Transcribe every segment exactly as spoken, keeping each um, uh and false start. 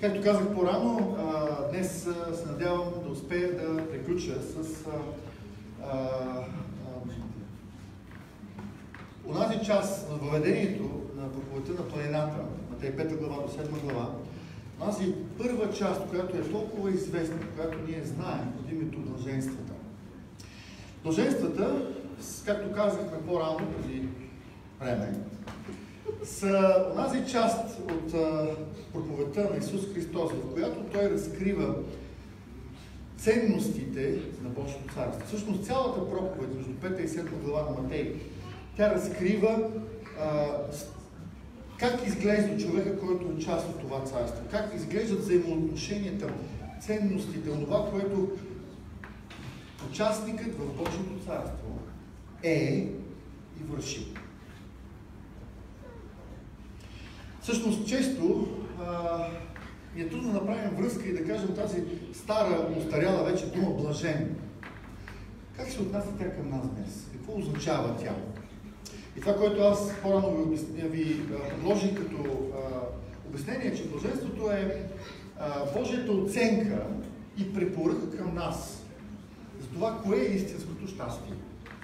Както казах по-рано, днес се надявам да успея да приключа с а, а, онази част на въведението на проповедта на планината, на тези пета глава до седма глава, онази първа част, която е толкова известна, която ние знаем под името блаженствата. Блаженствата, както казахме по-рано преди време, са онази част от а, проповедта на Исус Христос, в която Той разкрива ценностите на Божието царство. Всъщност цялата проповед между пета и седма глава на Матей, тя разкрива а, как изглежда човека, който е част от това царство, как изглеждат взаимоотношенията, ценностите, това, което участникът в Божието царство е и върши. Всъщност, често а, ни е трудно да направим връзка и да кажем тази стара, устаряла вече дума блажен. Как се отнася тя към нас днес? Какво означава тя? И това, което аз по-рано ви, ви предложих като а, обяснение, че блаженството е а, Божията оценка и препоръка към нас за това, кое е истинското щастие.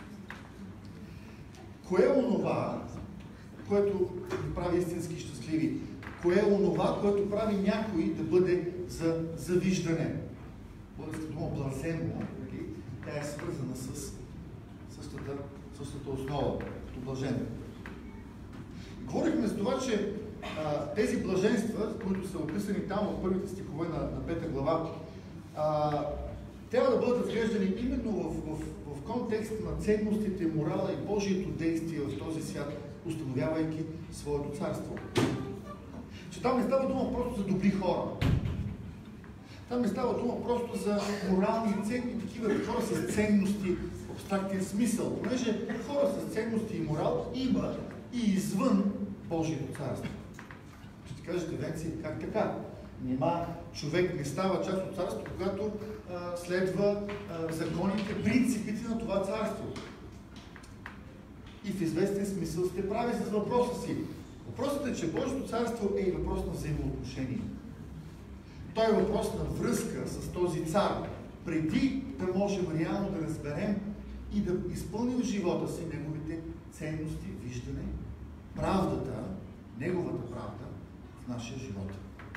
Кое е онова, което ни прави истински щастливи? Кое е онова, което прави някой да бъде за завиждане? Българската дума блаженно, тя е свързана с същата, същата основа, като блажен. Говорихме за това, че а, тези блаженства, които са описани там в първите стихове на, на пета глава, а, трябва да бъдат разглеждани именно в, в, в контекста на ценностите, морала и Божието действие в този свят, установявайки своето царство. Че там не става дума просто за добри хора. Там не става дума просто за морални и ценни, такива хора с ценности, абстрактен смисъл. Понеже хора с ценности и морал има и извън Божието царство. Ще ти кажете, Венци, как така? Нима човек не става част от царството, когато а, следва а, законите, принципите на това царство. И в известен смисъл сте прави с въпроса си. Въпросът е, че Божието царство е и въпрос на взаимоотношение. Той е въпрос на връзка с този цар, преди да можем реално да разберем и да изпълним в живота си неговите ценности, виждане, правдата, неговата правда в нашия живот.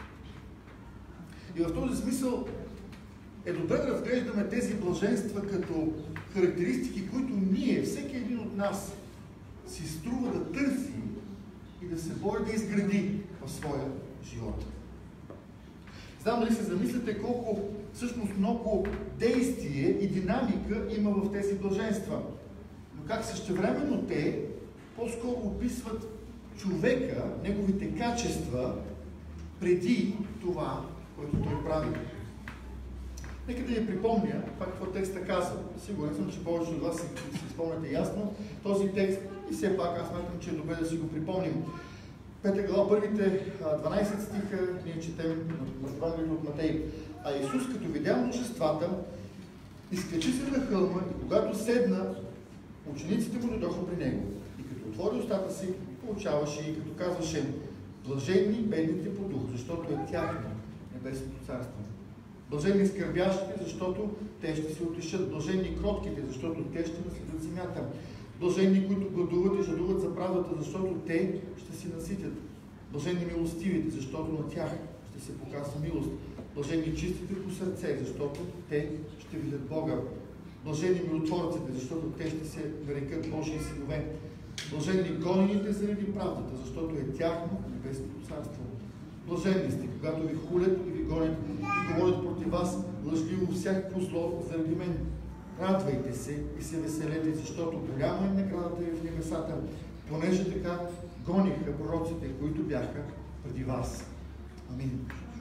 И в този смисъл е добре да разглеждаме тези блаженства като характеристики, които ние, всеки един от нас, си струва да търси и да се бори да изгради в своя живот. Знам дали се замисляте колко всъщност много действие и динамика има в тези блаженства. Но как същевременно те по-скоро описват човека, неговите качества, преди това, което той прави. Нека да ви припомня това какво текста казва. Сигурен съм, че повече от вас си, си спомняте ясно този текст и все пак аз смятам, че е добре да си го припомним. Пета глава, първите дванайсет стиха ние четем на Евангелието от Матей. А Исус, като видя множествата, изкачи се на хълма и когато седна, учениците му дойдоха при него. И като отвори устата си, получаваше и като казваше: блаженни бедните по дух, защото е тяхно небесното царство. Блаженни скърбящите, защото те ще се утешат. Блаженни кротките, защото те ще наследят земята. Блаженни, които гладуват и жадуват за правдата, защото те ще си наситят. Блаженни милостивите, защото на тях ще се показва милост. Блаженни чистите по сърце, защото те ще видят Бога. Блаженни миротворците, защото те ще се нарекат Божии синове. Блаженни гонените заради правдата, защото е тяхно небесното царство. Блаженни сте, когато ви хулят и ви гонят и говорят против вас лъжливо всякакво зло заради мен. Радвайте се и се веселете, защото голяма е наградата ви в небесата, понеже така гониха пророците, които бяха преди вас. Амин.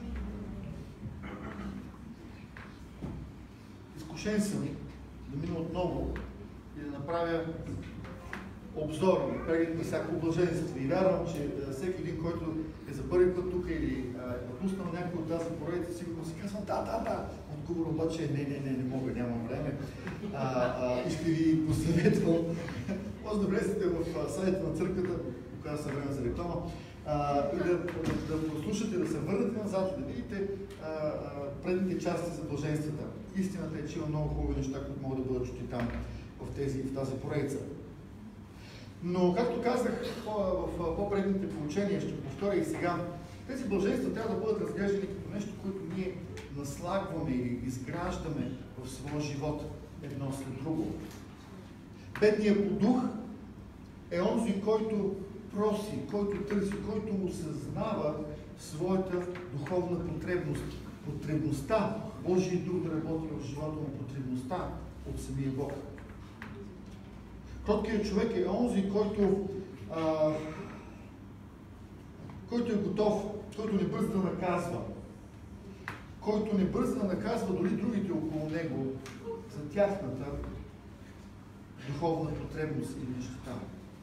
Изкушен съм да мина отново и да направя обзор, преглед на всяко блаженство. И вярвам, че всеки един, който е за първи път тук или е пропуснал някой от тази поредица, сигурно си казва: да, да, да. Отговор обаче не, не, не, не мога, нямам време. А, а, и ще ви посъветвам. Може да влезете в сайта на църквата, показва се време за реклама, а, и да, да, да послушате, да се върнете назад и да видите а, а, предните части за блаженствата. Истината е, че има много хубави неща, които могат да бъдат чути там, в, тези, в тази поредица. Но, както казах в по-предните поучения, ще повторя и сега, тези блаженства трябва да бъдат разглеждани като нещо, което ние наслагваме или изграждаме в своя живот едно след друго. Бедният по дух е онзи, който проси, който търси, който осъзнава своята духовна потребност. Потребността, Божий дух да работи в живота му, потребността от самия Бог. Кроткият човек е онзи, който, а, който е готов, който не бърза да наказва, който не бърза да наказва дори другите около него за тяхната духовна потребност и нещата.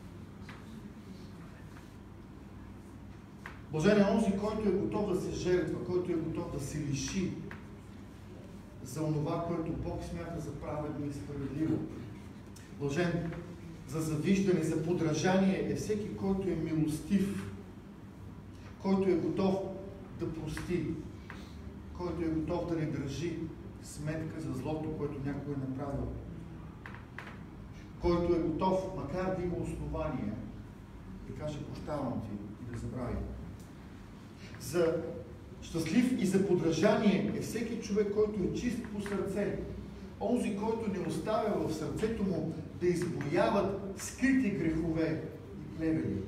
Блажен е онзи, който е готов да се жертва, който е готов да се лиши за онова, което Бог смята за праведно и справедливо. Блажен за завиждане, за подражание е всеки, който е милостив, който е готов да прости, който е готов да не държи сметка за злото, което някой е направил, който е готов, макар да има основания, да каже прощавам ти и да забрави. За щастлив и за подражание е всеки човек, който е чист по сърце, онзи, който не оставя в сърцето му да избояват скрити грехове и клевели.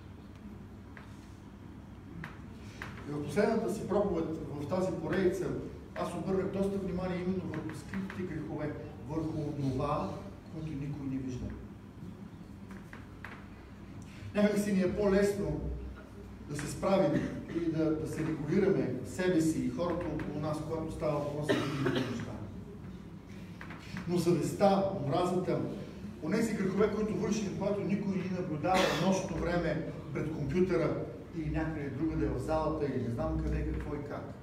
И в последната си проповед в тази поредица аз обърнах доста внимание именно върху скритите грехове, върху това, което никой не вижда. Някак си ни е по-лесно да се справим и да, да се регулираме себе си и хората около нас, когато става въпрос за други неща. Но съвестта, омразата, онези грехове, които вършим, когато никой ни наблюдава нощното време пред компютъра или някъде другаде в залата, или не знам къде, какво и как.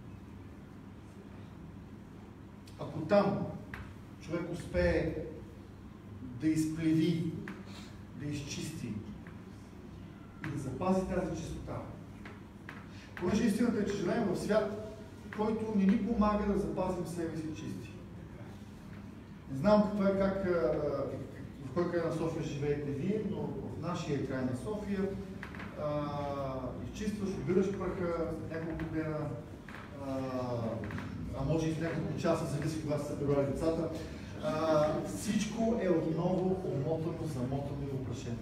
Ако там човек успее да изплеви, да изчисти и да запази тази чистота, понеже истината е, че живеем в свят, който не ни помага да запазим себе си чисти. Не знам каква е, как, в кой край на София живеете вие, но в нашия край на София а, изчистваш, обираш праха няколко дена, а, а може и в няколко часа, зависи кога се събирали децата. А, всичко е отново омотано, замотано и опрашено.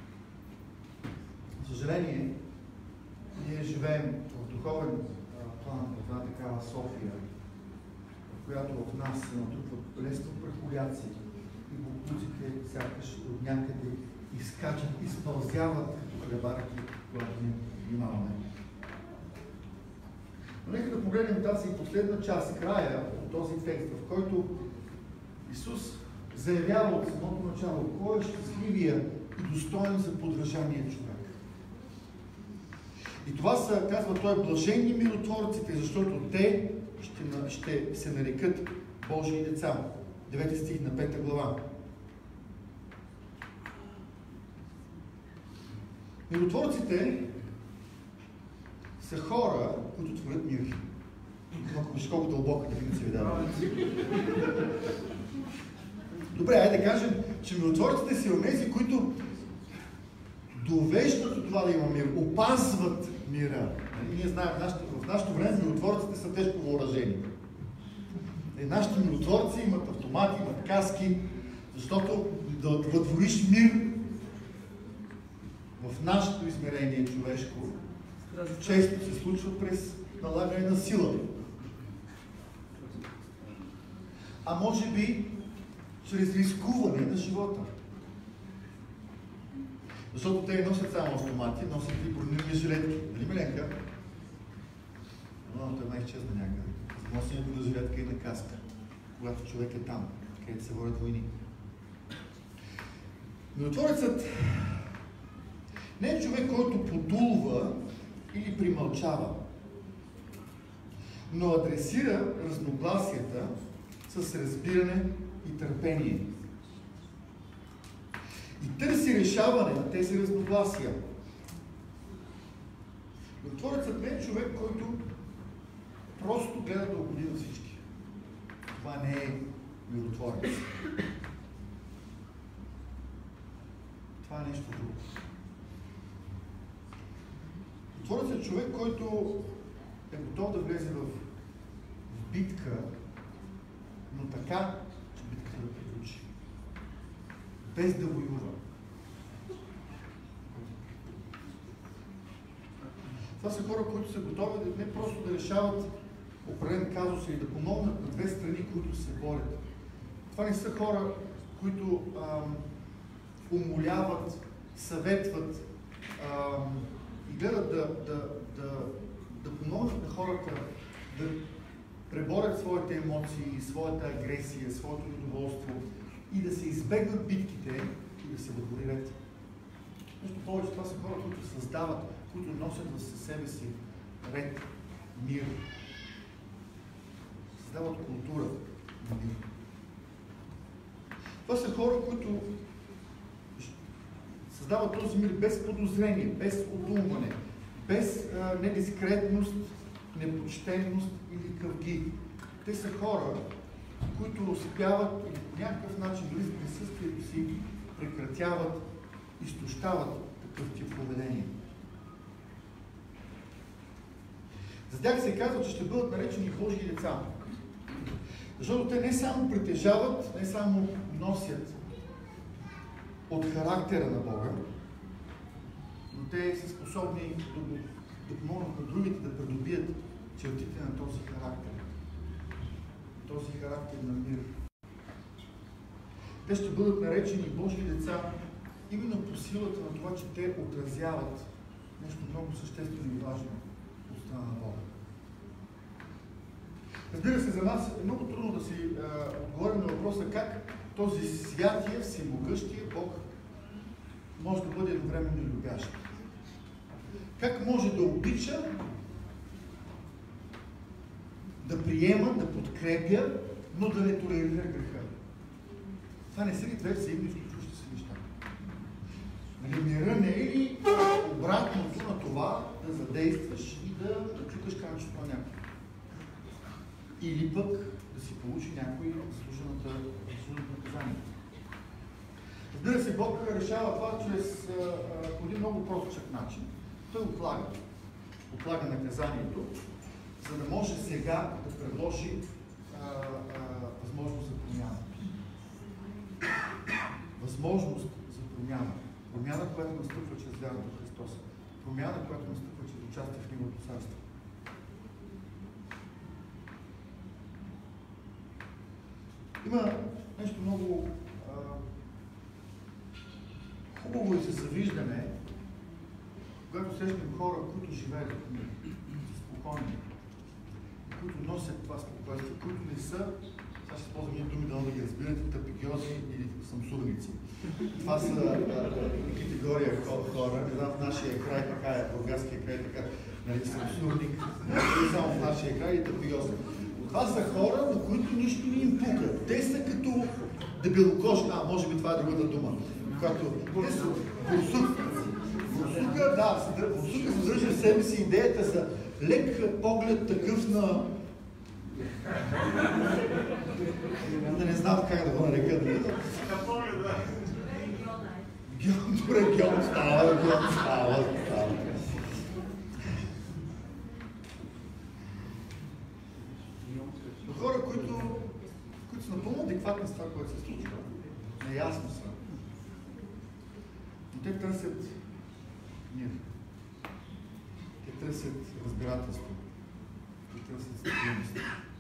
За съжаление, ние живеем в духовен план в една такава София, в която в нас се натрупват лесно прахоляци и боклуците сякаш от някъде изкачат и спълзяват като хлебарки, когато не внимаваме. Но нека да погледнем тази последна част, края от този текст, в който Исус заявява от самото начало кой е щастливия и достоен за подражание човек. И това са, казва той, блаженни миротворците, защото те ще, ще се нарекат Божии деца. девети стих на пета глава. Миротворците са хора, които творят мир. Ако виж колко дълбока дефиниция ви дава. Добре, айде да кажем, че миротворците са онези, които довеждат до това да има мир, опазват мира. И ние знаем, в нашето време миротворците са тежко въоръжени. И нашите миротворци имат автомати, имат каски, защото да въдвориш мир в нашето измерение човешко често се случва през налагане на сила. А може би чрез рискуване на живота. Защото те носят само автомати, носят и бронирани жилетки. Нали, Миленка? Но това изчезна някъде. За носенето на жилетка и на каска, когато човек е там, където се водят войни. Миротворецът не е човек, който подулва или примълчава, но адресира разногласията с разбиране и търпение. И търси решаване на тези разногласия. Творецът не е човек, който просто гледа да угоди на всички. Това не е миротворец. Това е нещо друго. Творецът е човек, който е готов да влезе в, в битка, но така, че битката да приключи. Без да воюва. Това са хора, които са готови да не просто да решават определен казус или да помогнат на две страни, които се борят. Това не са хора, които ам, умоляват, съветват ам, и гледат да, да, да, да помогнат на хората да преборят своите емоции, своята агресия, своето недоволство и да се избегнат битките и да се въдвори ред. Нещо повече, това са хора, които създават, които носят със себе си ред, мир. Създават култура на мир. Това са хора, които създават този мир без подозрение, без одумване, без а, недискретност, непочтенност или къвги. Те са хора, които успяват или по някакъв начин, дори с присъствието си, прекратяват, изтощават такъв тип поведение. За тях се казва, че ще бъдат наречени Божии деца. Защото те не само притежават, не само носят от характера на Бога, но те са способни да, да помогнат на другите да придобият чертите на този характер. Този характер на мир. Те ще бъдат наречени Божии деца именно по силата на това, че те отразяват нещо много съществено и важно от страна на Бога. Разбира се, за нас е много трудно да си а, отговорим на въпроса как този святия, всемогъщия Бог може да бъде едновременно и любящ. Как може да обича, да приема, да подкрепя, но да не толерира греха. Това не са ли две взаимно изключващи се неща? Нали, мира не е ли обратното на това да задействаш и да, да чукаш камъчето на някой? Или пък да си получи някой заслуженото наказание. Разбира се, Бог решава това чрез по един много простичък начин. Той отлага. Отлага наказанието, за да може сега да предложи а, а, възможност за промяна. Възможност за промяна. Промяна, която настъпва чрез вярата в Христос. Промяна, която настъпва чрез участие в Неговото царство. Има нещо много а, хубаво и за завиждане, когато срещнем хора, които живеят спокойни, които носят това спокойствие, които не са, сега ще използвам ние думи, да ги разбирате, тапикиози или самсурници. Това са а, категория хора, не знам в нашия край, така е, в Бургаския край, така, нали, самсурник, не само в нашия край и тапикиози. Това са хора, на които нищо не им пука. Те са като дебелокожи. А, може би това е другата дума. Когато те са бурсук. Бурсука, да, бурсука съдържа в себе си идеята за лек поглед такъв на... Да не знам как да го нарека. На поглед, да. Регион става, регион става, става. Хора, които, които са напълно адекватни с това, което се случва. Неясно са. Но те търсят мир. Те търсят разбирателство. Те търсят стабилност.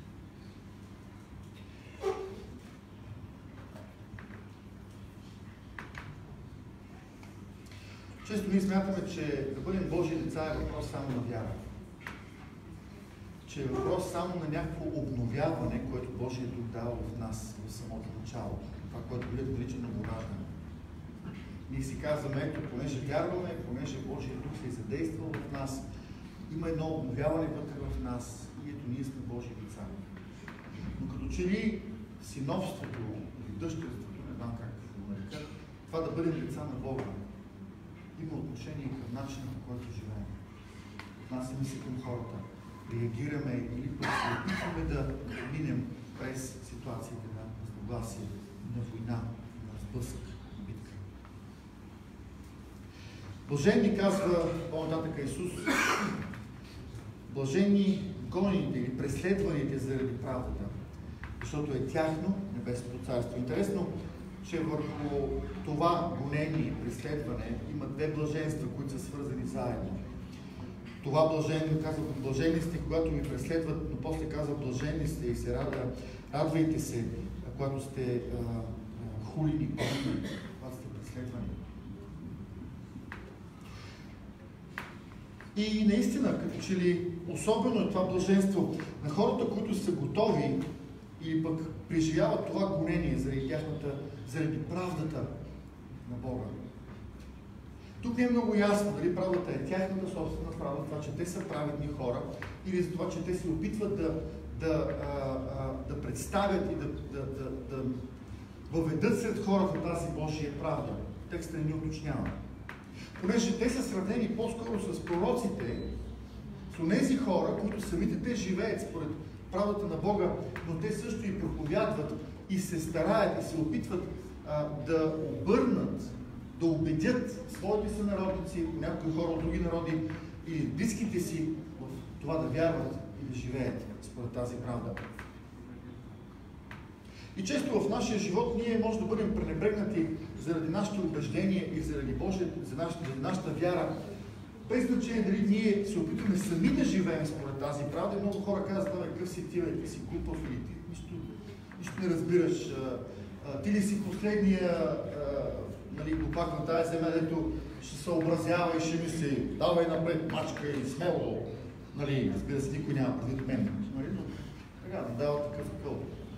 Често ние смятаме, че да бъдем Божии деца е въпрос само на вяра. Че е въпрос само на някакво обновяване, което Божия Дух дава в нас в самото начало. Това, което бъде нарича новораждане. Ние си казваме, ето, понеже вярваме, понеже Божия Дух се е задействал в нас, има едно обновяване вътре в нас и ето ние сме Божии деца. Но като че ли синовството или дъщерството, не знам как да го нарека, това да бъдем деца на Бога, има отношение към начина, по който живеем. отнасяме се към хората, реагираме или пък се опитваме да минем през ситуациите на разногласие, на война, на сблъсък, на битка. Блаженни, казва по-нататък Исус, блаженни гонените или преследваните заради правдата, защото е тяхно небесното царство. Интересно, че върху това гонение и преследване има две блаженства, които са свързани заедно. Това блажение, казва, блажени сте, когато ви преследват, но после казва, блажени сте и се рада, радвайте се, когато сте а, а, хулини, когато сте преследвани. И наистина, като че ли особено е това блаженство на хората, които са готови или пък преживяват това гонение заради тяхната, заради правдата на Бога. Тук не е много ясно дали правдата е тяхната собствена правда, това, че те са праведни хора, или за това, че те се опитват да, да, а, а, да представят и да, да, да, да въведат сред хората тази Божия правда. Текстът не ни уточнява. Понеже те са сравнени по-скоро с пророците, с тези хора, които самите те живеят според правдата на Бога, но те също и проповядват и се стараят и се опитват а, да обърнат, да убедят своите сънародници, някои хора от други народи или близките си в това да вярват и да живеят според тази правда. И често в нашия живот ние може да бъдем пренебрегнати заради нашите убеждения и заради Божия, за нашата, за нашата вяра, без значение дали ние се опитваме сами да живеем според тази правда. Много хора казват, да, какъв си ти, ти си глупав или ти нищо, нищо не разбираш. А, а, ти ли си последния а, нали, глупак на тази земя, дето ще се образява и ще мисли, давай напред, мачка и смело. Нали, разбира се, никой няма предвид мен. Нали, но така, да дава такъв къл.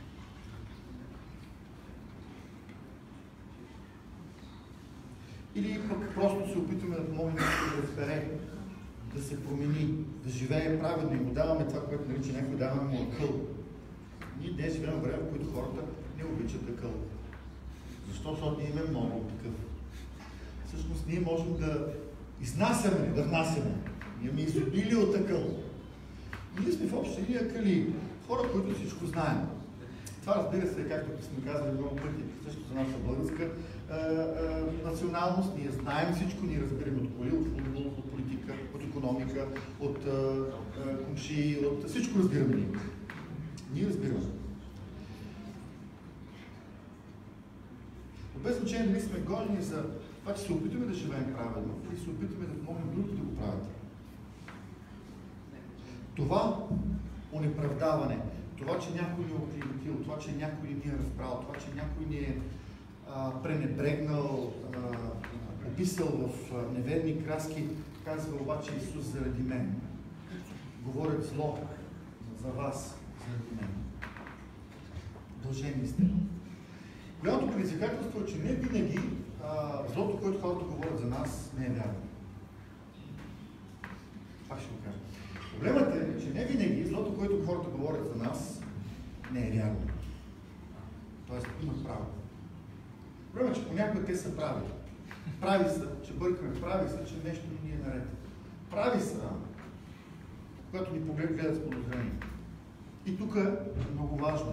Или пък просто се опитваме да помогнем да разбере, да се промени, да живее праведно и му даваме това, което нарича някой, даваме му акъл. Ние днес живеем в време, в които хората не обичат акъл. Защо? Защото ние имаме много такъв. Всъщност ние можем да изнасяме, да внасяме. Ние имаме изобилие от акъл. Ние сме в общи линии акъли. Хора, които всичко знаем. Това, разбира се, както сме казали много пъти, също за нашата българска а, а, националност. Ние знаем всичко, ние разбираме от коли, от футбол, от политика, от икономика, от комши, от всичко разбираме ние. Ние разбираме. Но без значение дали сме гонени за това, че се опитваме да живеем правилно или се опитваме да помогнем другите да го правят. Това онеправдаване, това, че някой ни е оклеветил, това, че някой ни е разбрал, това, че някой ни е а, пренебрегнал, а, описал в а, неверни краски, казва обаче Исус заради мен. Говорят зло за вас, заради мен. Блажени сте. Голямото предизвикателство е, че не винаги а, злото, което хората говорят за нас, не е вярно. Пак ще го кажа. Проблемът е, че не винаги злото, което хората говорят за нас, не е вярно. Тоест, имат право. Проблемът е, че понякога те са прави. Прави са, че бъркаме, прави са, че нещо не ни е наред. Прави са, когато ни поглед гледат с подозрение. И тук е много важно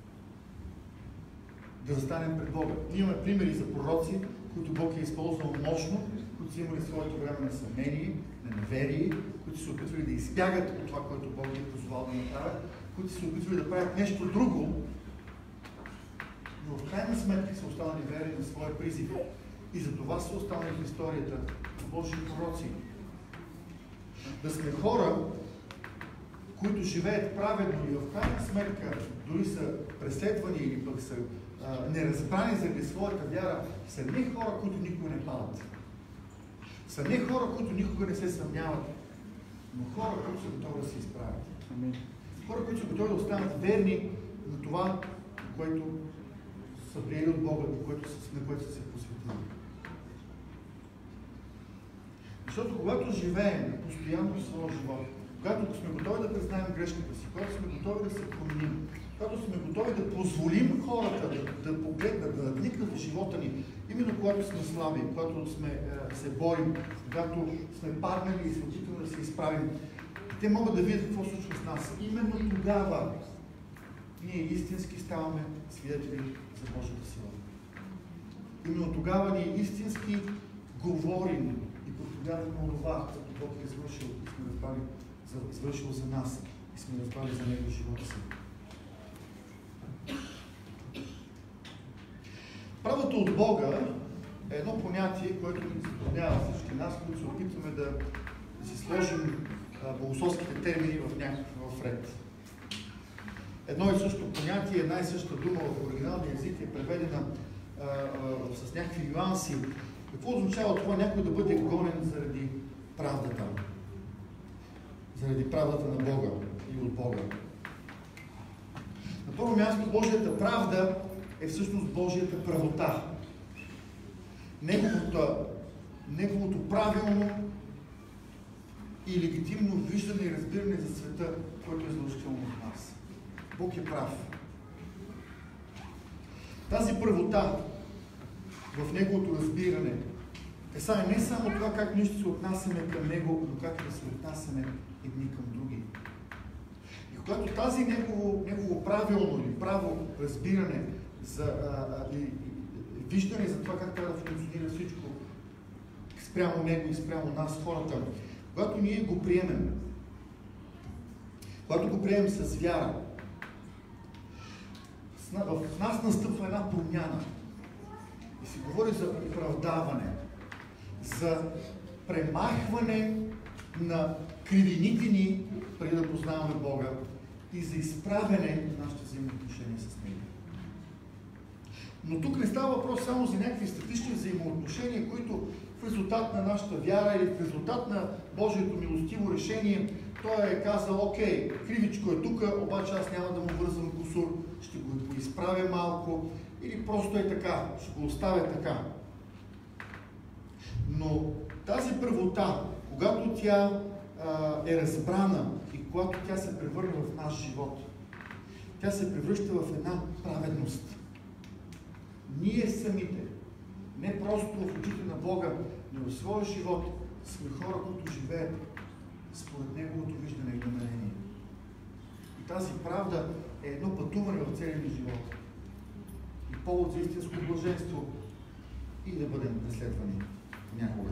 да застанем пред Бога. Ние имаме примери за пророци, които Бог е използвал мощно, които са имали своето време на съмнение, на неверие, които се опитвали да избягат от това, което Бог е позвал да направят, които се опитвали да правят нещо друго, но в крайна сметка са останали верни на своя призив. И за това са останали в историята на Божии пророци. Да сме хора, които живеят праведно и в крайна сметка дори са преследвани или пък са а, неразбрани заради своята вяра, са не хора, които никога не падат. Са не хора, които никога не се съмняват, но хора, които са готови да се изправят. Хора, които са готови да останат верни на това, което са приели от Бога, на което, на което са се посветили. Защото когато живеем постоянно в своя живот, когато сме готови да признаем грешката си, когато сме готови да се променим, когато сме готови да позволим хората да, да погледнат, да надникнат в живота ни, именно когато сме слаби, когато сме, е, се борим, когато сме паднали и се опитваме да се изправим, те могат да видят какво случва с нас. Именно тогава ние истински ставаме свидетели за Божията сила. Именно тогава ние истински говорим и проповядваме онова, което Бог е извършил и сме разбрали, извършил за нас и сме разбрали за Него живота си. Правото от Бога е едно понятие, което ни затруднява всички нас, които се опитваме да, да си сложим а, богословските термини в някакъв ред. Едно и също понятие, една и съща дума в оригиналния език е преведена а, а, с някакви нюанси. Какво означава това някой да бъде гонен заради правдата? Заради правдата на Бога и от Бога. На първо място, Божията правда е всъщност Божията правота. Неговото, неговото правилно и легитимно виждане и разбиране за света, който е задължително от нас. Бог е прав. Тази правота в Неговото разбиране касае не само това как ние ще се отнасяме към Него, но как да се отнасяме едни към други. И когато тази Негово, негово правилно или право разбиране за а, а, и, и, виждане за това как трябва да функционира всичко спрямо Него и спрямо нас, хората, когато ние го приемем, когато го приемем с вяра, в нас настъпва една промяна. И се говори за оправдаване, за премахване на кривините ни, преди да познаваме Бога, и за изправяне на нашите взаимоотношения с Него. Но тук не става въпрос само за някакви статични взаимоотношения, които в резултат на нашата вяра или в резултат на Божието милостиво решение, Той е казал, окей, кривичко е тук, обаче аз няма да му вързвам кусур, ще го изправя малко, или просто е така, ще го оставя така. Но тази правота, когато тя а, е разбрана и когато тя се превърне в наш живот, тя се превръща в една праведност. Ние самите, не просто в очите на Бога, но в своя живот сме хора, които живеят според Неговото виждане и намерение. И тази правда е едно пътуване в целия ни живот. И повод за истинско блаженство и да бъдем преследвани някога.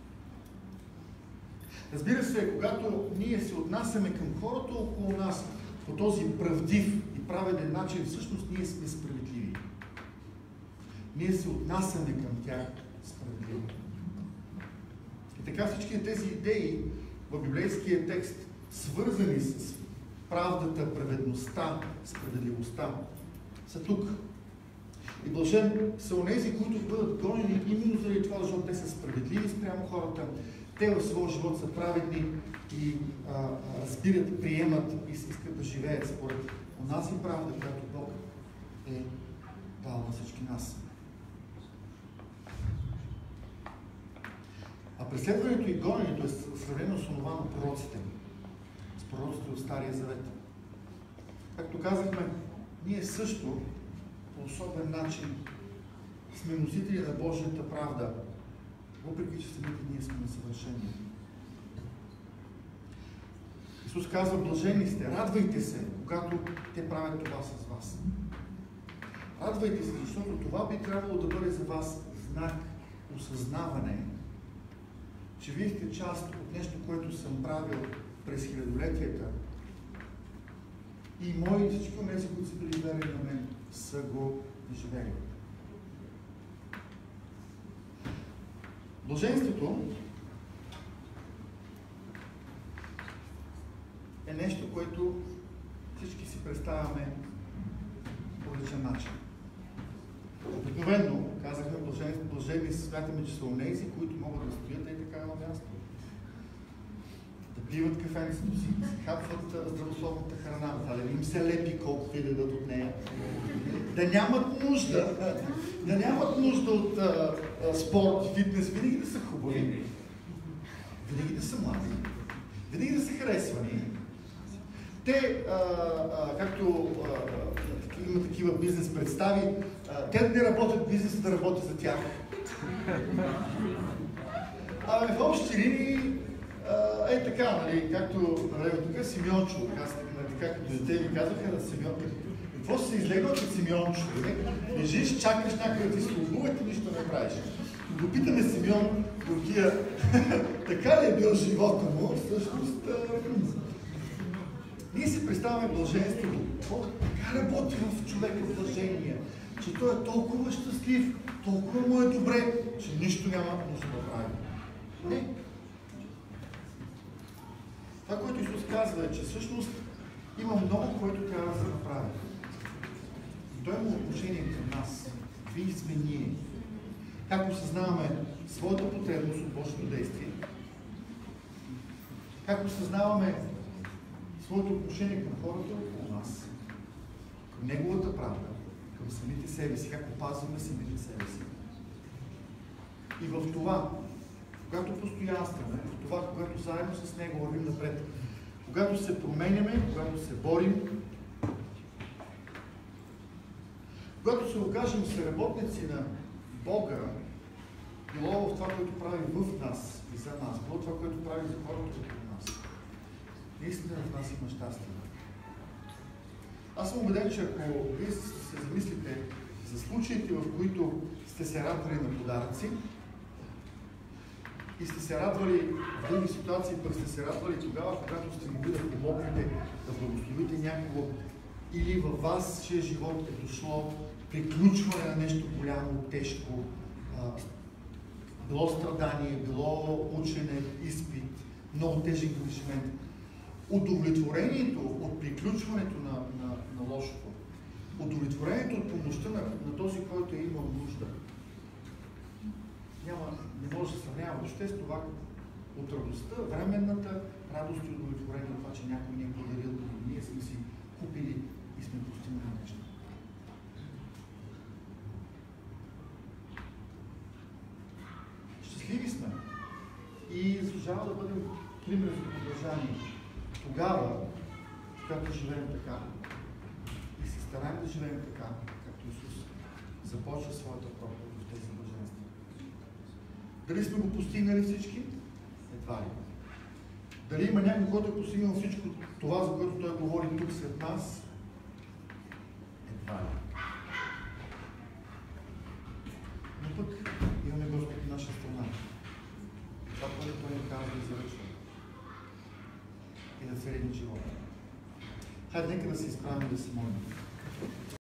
Разбира се, когато ние се отнасяме към хората около нас по този правдив и праведен начин, всъщност ние сме справедливи. Ние се отнасяме към тях справедливо. И така всички тези идеи в библейския текст, свързани с правдата, праведността, справедливостта, са тук. И блажен са онези, които бъдат гонени именно заради това, защото те са справедливи спрямо хората. Те в своя живот са праведни и а, а, разбират, приемат и искат да живеят според онази правда, която Бог е дал на всички нас. А преследването и гоненето е сравнено с онова на пророците. С пророците от Стария Завет. Както казахме, ние също по особен начин сме носители на Божията правда, въпреки че самите ние сме несъвършени. Исус казва, блажени сте, радвайте се, когато те правят това с вас. Радвайте се, защото това би трябвало да бъде за вас знак, осъзнаване, че вие сте част от нещо, което съм правил през хилядолетията. И мои всички онези, които са били верни на мен, са го живели. Блаженството е нещо, което всички си представяме по различен начин. Обикновено, казахме, блажени смятаме, че са онези, които могат да стоят и така на място. Да пиват кафенцето си, да си хапват здравословната храна, да не им се лепи колкото и да дадат от нея. Да нямат нужда, да нямат нужда от а, а, спорт, фитнес, винаги да са хубави, винаги да са млади, винаги да са харесвани. Те, а, а, както а, има такива бизнес представи, а, те не работят бизнеса да работи за тях. Абе, в общи линии, е така, нали, както нали, тук Симеончо, аз така като дете ми казаха на Симеон, какво си се излегнал като Симеончо? Лежиш, чакаш някой да ти слугува и ти нищо не правиш. Го питаме Симеон, Туркия, така ли е бил живота му? Всъщност, ние си представяме блаженството. Така работи в човека блажение, че той е толкова щастлив, толкова му е добре, че нищо няма нужда да прави. Не. Това, което Исус казва е, че всъщност има много, което трябва да се направи. И той има отношение към нас. Вие сме ние. Как осъзнаваме своята потребност от Божието действие, как осъзнаваме своето отношение към хората около нас, към Неговата правда, към самите себе си, как опазваме самите себе си. И в това, когато постоянстваме, в това, когато заедно с Него вървим напред, когато се променяме, когато се борим, когато се окажем съработници на Бога, било в това, което прави в нас и за нас, било това, което прави за хората около нас, наистина в нас има щастие. Аз съм убеден, че ако вие се замислите за случаите, в които сте се радвали на подаръци и сте се радвали в други ситуации, пък сте се радвали тогава, когато сте могли да помогнете, да благословите някого, или във вас, че живот е дошло приключване на нещо голямо, тежко, било страдание, било учене, изпит, много тежък ангажимент. Удовлетворението от приключването на, на, на лошото, удовлетворението от помощта на, на този, който е имал нужда, няма, не може да се сравнява въобще с това от радостта, временната радост и удовлетворение от това, че някой ни е подарил, ние сме си купили и сме постигнали нещо. Щастливи сме и заслужава да бъдем пример за поддържание. Тогава, когато живеем така и се стараем да живеем така, както Исус започва своята проповед в тези блаженства. Дали сме го постигнали всички? Едва ли. Дали има някой, който е постигнал всичко това, за което той говори тук сред нас? Едва ли. Но пък имаме Господ в наша страна. Това, което той ни казва и заръчва. И да царим живота. Хайде, нека да се изправим и да се молим.